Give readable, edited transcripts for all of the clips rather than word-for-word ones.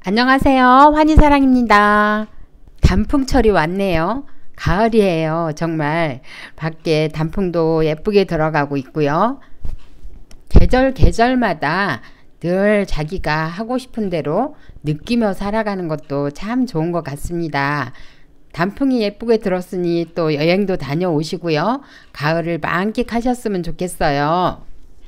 안녕하세요. 환희사랑입니다. 단풍철이 왔네요. 가을이에요. 정말 밖에 단풍도 예쁘게 들어가고 있고요. 계절마다 늘 자기가 하고 싶은 대로 느끼며 살아가는 것도 참 좋은 것 같습니다. 단풍이 예쁘게 들었으니 또 여행도 다녀오시고요. 가을을 만끽하셨으면 좋겠어요.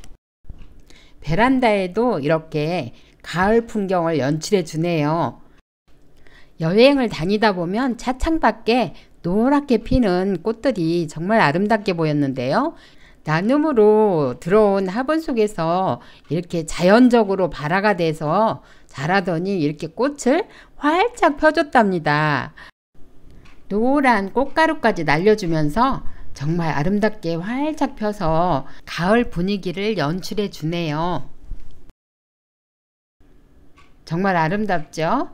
베란다에도 이렇게 가을 풍경을 연출해 주네요. 여행을 다니다 보면 차창밖에 노랗게 피는 꽃들이 정말 아름답게 보였는데요. 나눔으로 들어온 화분 속에서 이렇게 자연적으로 발화가 돼서 자라더니 이렇게 꽃을 활짝 펴줬답니다. 노란 꽃가루까지 날려주면서 정말 아름답게 활짝 펴서 가을 분위기를 연출해 주네요. 정말 아름답죠?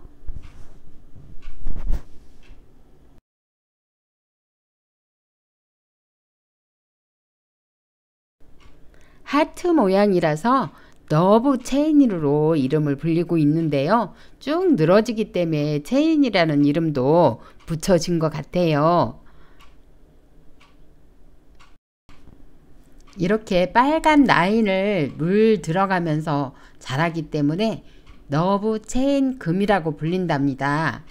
하트 모양이라서 너브 체인으로 이름을 불리고 있는데요. 쭉 늘어지기 때문에 체인이라는 이름도 붙여진 것 같아요. 이렇게 빨간 라인을 물 들어가면서 자라기 때문에 너브 체인 금이라고 불린답니다.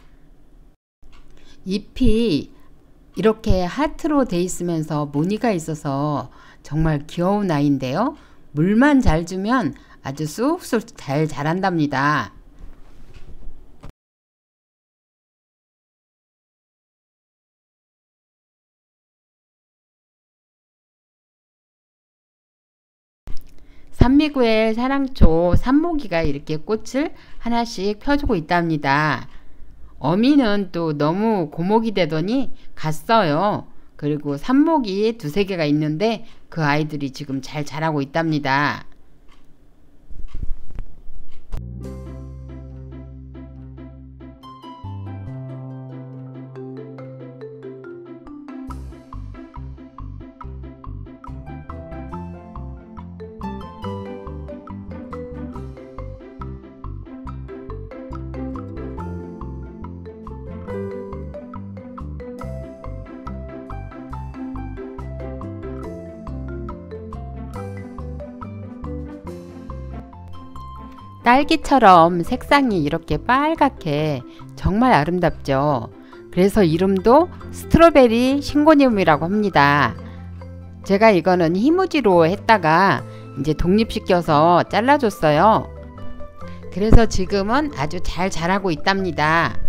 잎이 이렇게 하트로 돼 있으면서 무늬가 있어서 정말 귀여운 아이인데요. 물만 잘 주면 아주 쑥쑥 잘 자란답니다. 산미구의 사랑초 산모기가 이렇게 꽃을 하나씩 펴주고 있답니다. 어미는 또 너무 고목이 되더니 갔어요. 그리고 산모기 두세 개가 있는데 그 아이들이 지금 잘 자라고 있답니다. 딸기처럼 색상이 이렇게 빨갛게 정말 아름답죠. 그래서 이름도 스트로베리 싱고니움이라고 합니다. 제가 이거는 희무지로 했다가 이제 독립시켜서 잘라줬어요. 그래서 지금은 아주 잘 자라고 있답니다.